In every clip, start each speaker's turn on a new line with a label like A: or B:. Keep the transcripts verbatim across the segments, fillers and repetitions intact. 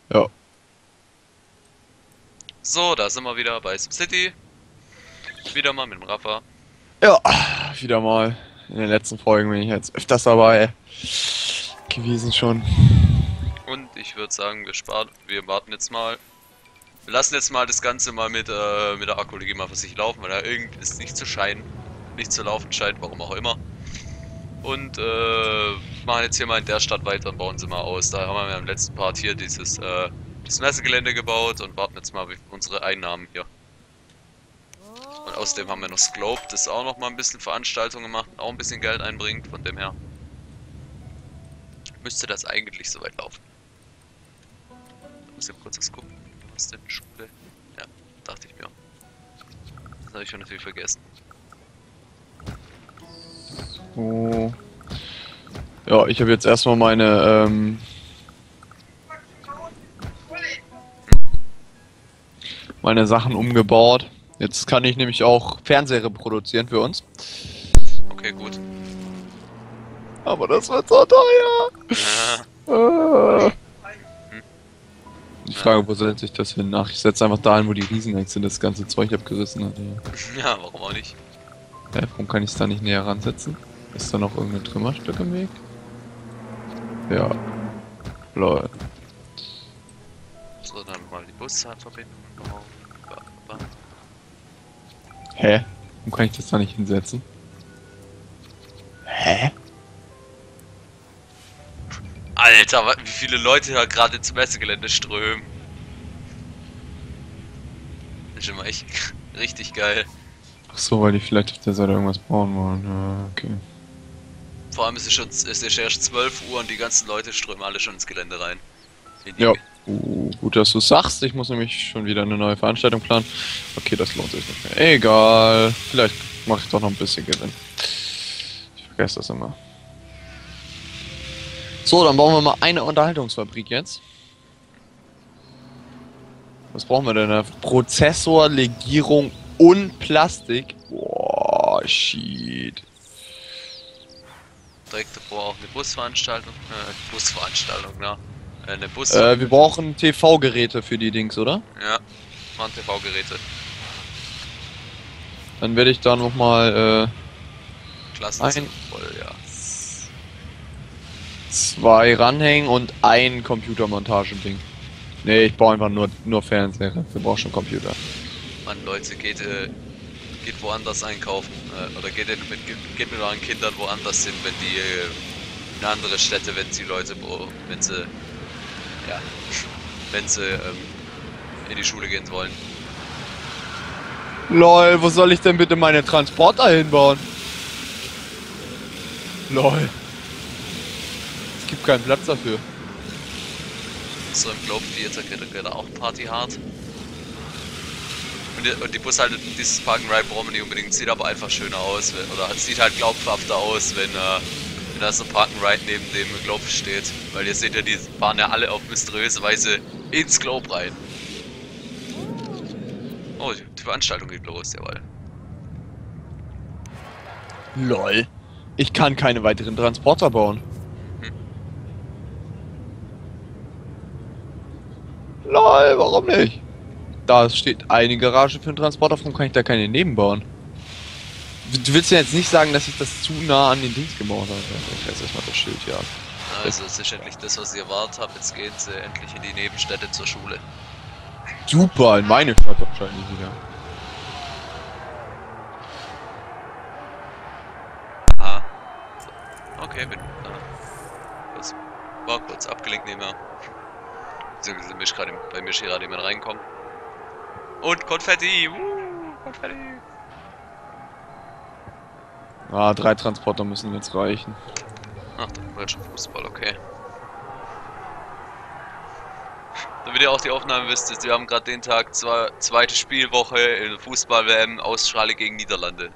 A: Ja.
B: So, da sind wir wieder bei SimCity. Wieder mal mit dem Rafa.
A: Ja, wieder mal. In den letzten Folgen bin ich jetzt öfters dabei gewesen schon.
B: Und ich würde sagen, wir sparen, wir warten jetzt mal. Wir lassen jetzt mal das Ganze mal mit, äh, mit der Akkulagie mal für sich laufen, weil er irgendwie ist nicht zu scheinen, nicht zu laufen scheint, warum auch immer. Und äh, machen jetzt hier mal in der Stadt weiter und bauen sie mal aus. Da haben wir ja im letzten Part hier dieses äh, das Messegelände gebaut und warten jetzt mal auf unsere Einnahmen hier. Und außerdem haben wir noch Sklope, das auch noch mal ein bisschen Veranstaltungen macht, auch ein bisschen Geld einbringt, von dem her müsste das eigentlich soweit laufen. Ich muss ja kurz was gucken. Was ist denn Schule? Ja, dachte ich mir. Das habe ich schon natürlich vergessen.
A: So. Ja, ich habe jetzt erstmal meine ähm, meine Sachen umgebaut. Jetzt kann ich nämlich auch Fernseher reproduzieren für uns.
B: Okay, gut.
A: Aber das wird so teuer.
B: Ja,
A: Äh.
B: hm,
A: Die
B: ja.
A: Frage, wo setze ich das hin? Ach, ich setze einfach dahin, wo die Riesenechse das ganze Zeug abgerissen hat. Ja.
B: Ja, warum auch nicht?
A: Hä, warum kann ich es da nicht näher ransetzen? Ist da noch irgendein Trümmerstück im Weg? Ja. Lol.
B: So, dann mal die Busfahrtverbindung bauen. Ba, ba, ba.
A: Hä? Warum kann ich das da nicht hinsetzen? Hä?
B: Alter, wa- wie viele Leute da gerade ins Messegelände strömen. Das ist immer echt richtig geil.
A: Ach so, weil die vielleicht auf der Seite irgendwas bauen wollen. Ja, okay.
B: Vor allem ist es schon, es ist erst zwölf Uhr und die ganzen Leute strömen alle schon ins Gelände rein. In die,
A: Ja. Uh, gut, dass du sagst. Ich muss nämlich schon wieder eine neue Veranstaltung planen. Okay, das lohnt sich nicht mehr. Egal. Vielleicht mache ich doch noch ein bisschen Gewinn. Ich vergesse das immer. So, dann bauen wir mal eine Unterhaltungsfabrik jetzt. Was brauchen wir denn da? Prozessor, Legierung und Plastik. Boah, shit.
B: direkt davor auch eine Busveranstaltung. Äh, Busveranstaltung, ne? Äh, eine Bus.
A: Äh, wir brauchen T V-Geräte für die Dings, oder?
B: Ja, waren T V-Geräte.
A: Dann werde ich da nochmal äh,
B: Klassen sind
A: ein,
B: voll, ja.
A: zwei ranhängen und ein Computermontagending. Nee, ich baue einfach nur, nur Fernseher. Wir brauchen schon Computer.
B: Mann, Leute, geht, äh, geht woanders einkaufen. Äh, oder geht mit, geht mit euren Kindern woanders hin, wenn die äh, in andere Städte, wenn sie Leute, bro- wenn sie, ja, wenn sie ähm, in die Schule gehen wollen.
A: Lol, wo soll ich denn bitte meine Transporter hinbauen? Lol. Es gibt keinen Platz dafür.
B: So im Globe Theater geht, geht auch Party hart. Und die, und die Bushalte, dieses Park and Ride brauchen wir nicht unbedingt, sieht aber einfach schöner aus. Wenn, oder es sieht halt glaubhafter aus, wenn, äh, wenn da so ein Park and Ride neben dem Globe steht. Weil ihr seht ja, die fahren ja alle auf mysteriöse Weise ins Globe rein. Oh, die, die Veranstaltung geht los, jawohl.
A: Lol. Ich kann keine weiteren Transporter bauen.
B: Hm.
A: Lol, warum nicht? Da steht eine Garage für einen Transporter, warum kann ich da keine nebenbauen? Du willst ja jetzt nicht sagen, dass ich das zu nah an den Dings gebaut habe. Ich weiß erstmal das Schild, ja.
B: Also es ist endlich das, was ihr erwartet habt. Jetzt gehen sie endlich in die Nebenstädte zur Schule.
A: Super, in meine Stadt wahrscheinlich wieder.
B: Ah. Okay, bin. Äh, das war kurz abgelenkt nebenher. Beziehungsweise mich gerade bei mir hier gerade jemand reinkommen. Und Konfetti! Uh, Konfetti!
A: Ah, drei Transporter müssen jetzt reichen.
B: Ach, da wird schon Fußball, okay. Damit ihr auch die Aufnahme wisst, ist, wir haben gerade den Tag, zwei, zweite Spielwoche in Fußball-W M Australien gegen Niederlande.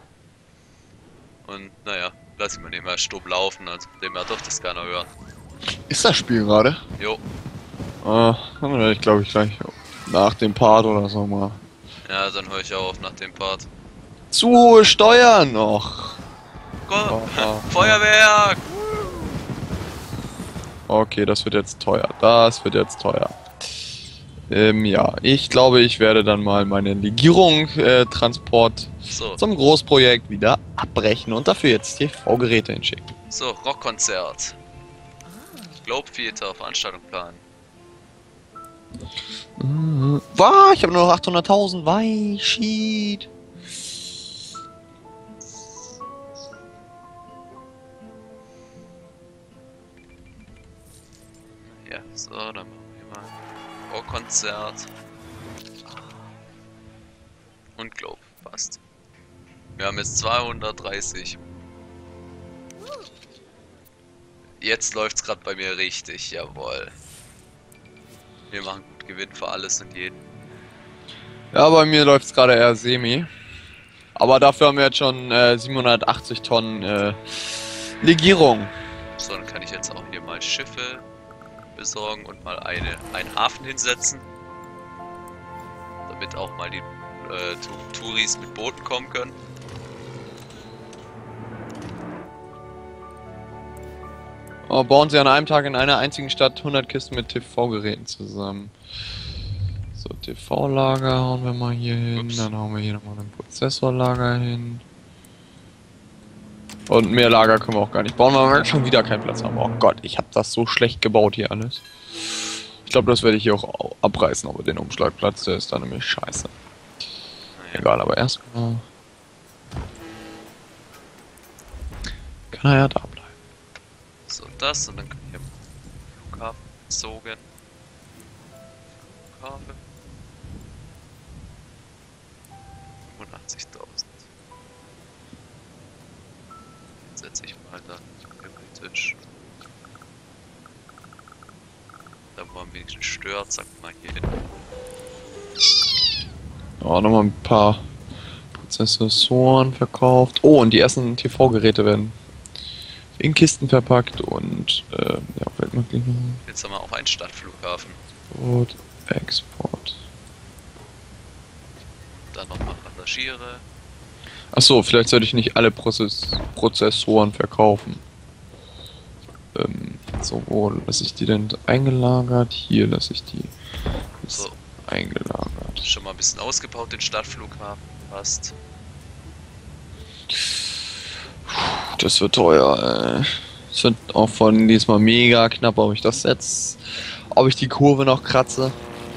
B: Und naja, lass ich mal nicht mehr stumm laufen, also von dem her dürfte das keiner hören.
A: Ist das Spiel gerade?
B: Jo,
A: Ah, dann werde ich glaube ich gleich nach dem Part oder so mal.
B: ja, dann höre ich auch auf nach dem Part.
A: Zu hohe Steuern noch.
B: Go
A: Oh, oh,
B: Feuerwerk!
A: oh. Okay, das wird jetzt teuer. Das wird jetzt teuer. Ähm, ja, ich glaube, ich werde dann mal meine Legierung, äh, Transport
B: So,
A: zum Großprojekt wieder abbrechen und dafür jetzt T V-Geräte hinschicken.
B: so, Rockkonzert. Globe Theater, Veranstaltung planen.
A: Mhm. Wow, ich habe nur noch achthunderttausend. Wei, shit.
B: Ja, so, dann machen wir mal Rockkonzert. Und Globe, passt. Wir haben jetzt zweihundertdreißig. Jetzt läuft's gerade bei mir richtig, jawohl. Wir machen gut Gewinn für alles und jeden.
A: Ja, bei mir läuft es gerade eher semi. Aber dafür haben wir jetzt schon äh, siebenhundertachtzig Tonnen äh, Legierung.
B: So, dann kann ich jetzt auch hier mal Schiffe besorgen und mal eine, einen Hafen hinsetzen. Damit auch mal die äh, Tu- Touris mit Booten kommen können.
A: Oh, bauen sie an einem Tag in einer einzigen Stadt hundert Kisten mit T V-Geräten zusammen. So, T V-Lager hauen wir mal hier hin.
B: Ups.
A: Dann hauen wir hier nochmal ein Prozessorlager hin. Und mehr Lager können wir auch gar nicht bauen, weil wir schon wieder keinen Platz haben. Oh Gott, ich habe das so schlecht gebaut hier alles. Ich glaube, das werde ich hier auch abreißen, aber den Umschlagplatz, der ist dann nämlich scheiße.
B: Naja.
A: Egal, aber erstmal kann er ja da bleiben.
B: So, das und dann können wir Flughafen bezogen. Flughafen. fünfundachtzigtausend. Jetzt setze ich mal da theoretisch. Da wo am wenigsten stört, sag mal hier hin.
A: Oh, nochmal ein paar Prozessoren verkauft. Oh, und die ersten T V-Geräte werden in Kisten verpackt und äh, ja, Weltmarktlieferung.
B: Jetzt haben wir auch einen Stadtflughafen.
A: Und Export.
B: Dann nochmal Passagiere.
A: Achso, vielleicht sollte ich nicht alle Prozess Prozessoren verkaufen. Ähm, so, wo lasse ich die denn eingelagert? Hier lasse ich die jetzt
B: So,
A: eingelagert.
B: schon mal ein bisschen ausgebaut, den Stadtflughafen. Passt.
A: Das wird teuer, ey. Es wird auch von diesmal mega knapp, ob ich das jetzt, ob ich die Kurve noch kratze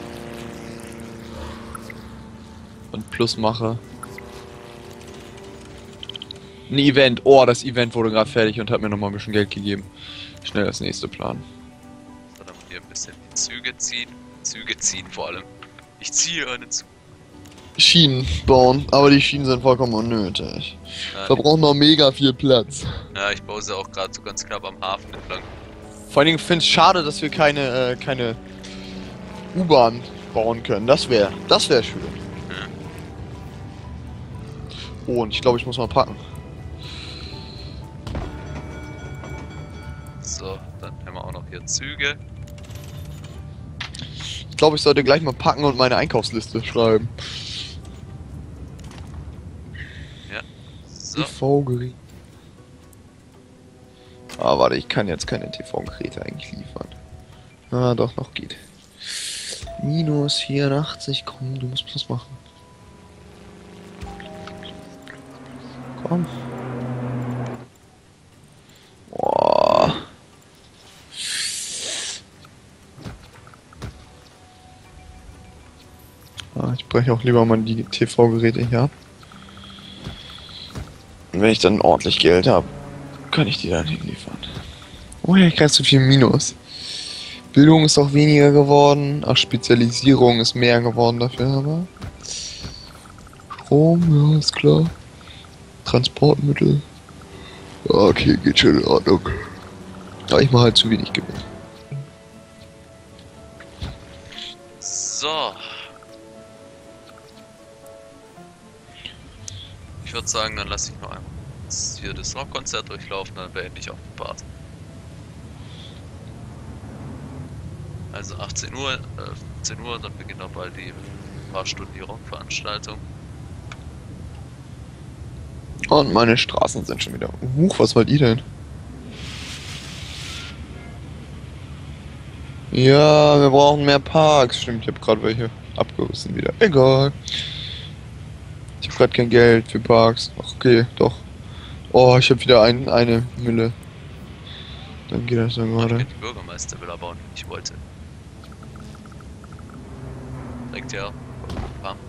A: und Plus mache. Ein Event, oh, das Event wurde gerade fertig und hat mir nochmal ein bisschen Geld gegeben. Schnell das nächste Plan.
B: So, dann hier ein bisschen die Züge ziehen. Züge ziehen vor allem. Ich ziehe einen Zug.
A: Schienen bauen, aber die Schienen sind vollkommen unnötig.
B: Ja,
A: Verbrauchen noch mega viel Platz.
B: ja, ich baue sie auch gerade so ganz knapp am Hafen entlang.
A: Vor allen Dingen finde ich es schade, dass wir keine, äh, keine U-Bahn bauen können. Das wäre, das wäre schön.
B: Ja.
A: Oh, und ich glaube, ich muss mal packen.
B: So, dann haben wir auch noch hier Züge.
A: Ich glaube, ich sollte gleich mal packen und meine Einkaufsliste schreiben.
B: So,
A: T V-Gerät. Ah, warte, ich kann jetzt keine T V-Geräte eigentlich liefern. Ah, doch, noch geht. Minus vierundachtzig, komm, du musst Plus machen. Komm. Boah. Ah, ich breche auch lieber mal die T V-Geräte hier ab. Und wenn ich dann ordentlich Geld habe, kann ich die dann hinliefern. Oh ja, ich krieg zu viel Minus. Bildung ist auch weniger geworden. Ach, Spezialisierung ist mehr geworden dafür, aber. Strom, ja, ist klar. Transportmittel. Ja, okay, geht schon in Ordnung. Aber ich mache halt zu wenig Gewinn.
B: so. Ich würde sagen, dann lasse ich noch einmal hier das Rockkonzert durchlaufen, dann beende ich auch den Part. Also achtzehn Uhr, äh, fünfzehn Uhr, dann beginnt auch bald die paar Stunden die Rockveranstaltung.
A: Und meine Straßen sind schon wieder. Huch, was wollt ihr denn? Ja, wir brauchen mehr Parks. Stimmt, ich habe gerade welche abgerissen wieder. Egal. Ich habe gerade kein Geld für Parks. Ach, okay, doch. Oh, ich habe wieder ein, eine Mille. Dann geht das dann
B: Oh, ich gerade. kann die Bürgermeistervilla bauen. Ich wollte. Direkt ja. Bam.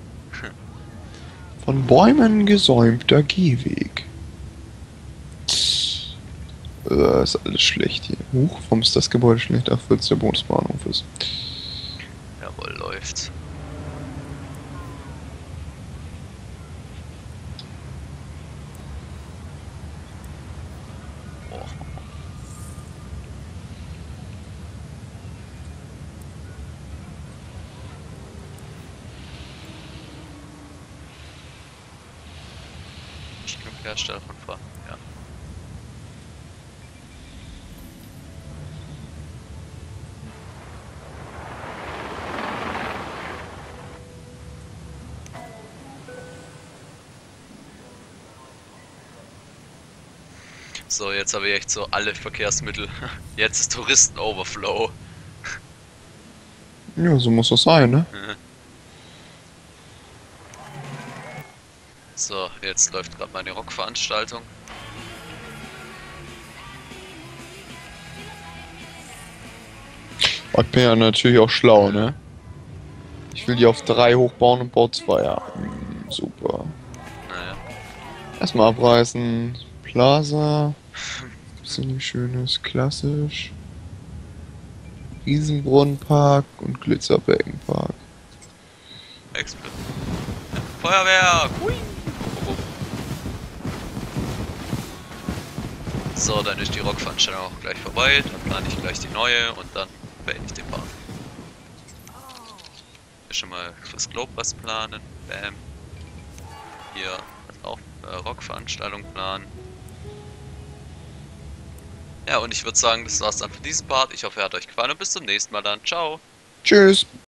A: Von Bäumen gesäumter Gehweg. Äh, ist alles schlecht hier. Huch, warum ist das Gebäude schlecht? Ach, weil es der Bootsbahnhof ist.
B: Jawohl, läuft. Oh. Ich bin Hersteller von Fragen, ja. So, jetzt habe ich echt so alle Verkehrsmittel. Jetzt ist Touristen-Overflow.
A: Ja, so muss das sein, ne?
B: So, jetzt läuft gerade meine Rockveranstaltung.
A: Aber ich bin ja natürlich auch schlau, ne? Ich will die auf drei hochbauen und baue zwei. Ja, hm, super.
B: Naja.
A: Erstmal abreißen. Plaza. Bisschen schönes, klassisch. Riesenbrunnenpark und Glitzerbeckenpark.
B: Expl Feuerwehr! Hui. So, dann ist die Rockveranstaltung auch gleich vorbei. Dann plane ich gleich die neue und dann beende ich den Part. Hier schon mal fürs Globe was planen. Bam. Hier auch äh, Rockveranstaltung planen. Ja, und ich würde sagen, das war's dann für diesen Part. Ich hoffe, er hat euch gefallen und bis zum nächsten Mal dann. Ciao!
A: Tschüss!